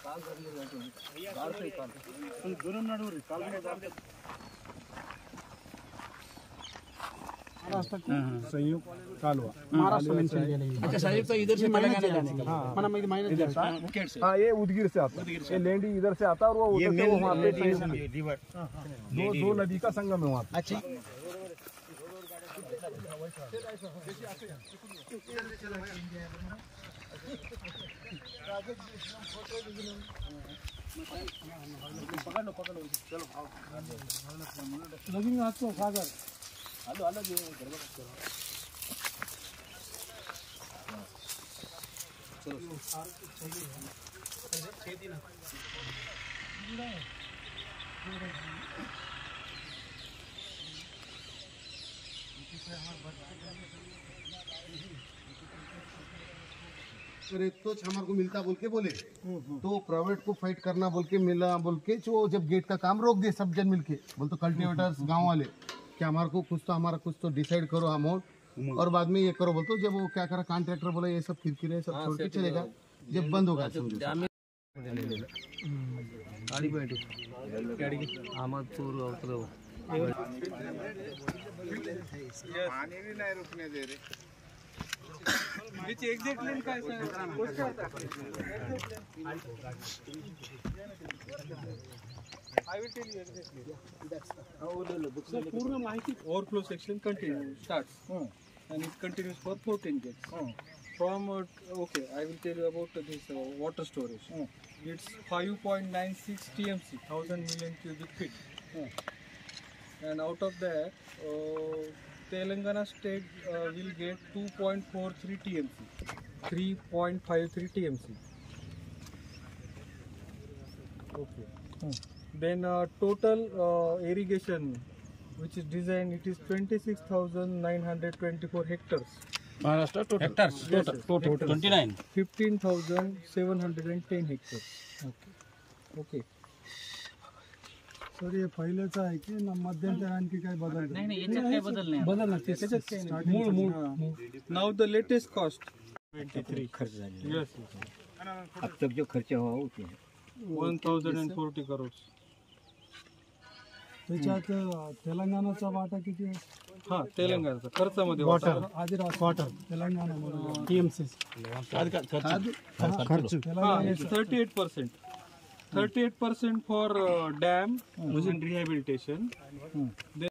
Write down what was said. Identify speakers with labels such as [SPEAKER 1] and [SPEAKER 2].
[SPEAKER 1] संयुक्त कालवा
[SPEAKER 2] महाराष्ट्र में
[SPEAKER 3] अच्छा संयुक्त इधर से तेलंगाना जाने का
[SPEAKER 1] हाँ ये उदगीर से आता है, ये लेंडी इधर से आता है और वो उधर से वो वहाँ पे दो नदी का संगम है वहाँ पे।
[SPEAKER 3] अच्छा
[SPEAKER 2] लगेंगे आपको सागर
[SPEAKER 4] रेत तो हमारे को मिलता बोल के बोले तो प्राइवेट को फाइट करना बोल के मिला बोल के जो जब गेट का काम रोक दिए सब जन मिलके बोल तो कल्टीवेटर्स गांव वाले कि हमारे को कुछ तो डिसाइड करो अमाउंट और बाद में ये करो बोल तो जब वो क्या करा कॉन्ट्रैक्टर बोला ये सब किरकिरे सब छोड़ के चलेगा जब बंद होगा
[SPEAKER 1] एग्जैक्ट लाइन काय I will tell you exactly. पूर्ण माहिती overflow section starts and it continues for 14 gates. From okay, I will tell you about this water storage. It's 5.96 TMC, 1000 million cubic feet. And out of that, Telangana state will get 2.43 TMC, 3.53 TMC. Okay. Then total irrigation which is designed, it is 26,924 hectares.
[SPEAKER 3] Maharashtra total hectares total 29
[SPEAKER 1] 15,710 hectares. Okay.
[SPEAKER 2] Sir ये पहिलेच आहे की मध्यंतर आणखी काय बदल
[SPEAKER 3] नहीं याच्यात काही बदल नाही
[SPEAKER 1] मूळ Now the latest cost
[SPEAKER 3] 23 खर्च झाले
[SPEAKER 1] yes
[SPEAKER 3] अब तक जो खर्च हुआ वो
[SPEAKER 1] 1040 crores.
[SPEAKER 2] त्याच्यात तेलंगणाचा वाटा किती आहे?
[SPEAKER 1] हा तेलंगणाचा खर्चामध्ये
[SPEAKER 2] आधी वाटर तेलंगणा टीएमसी खर्च
[SPEAKER 1] 38% for dam and rehabilitation.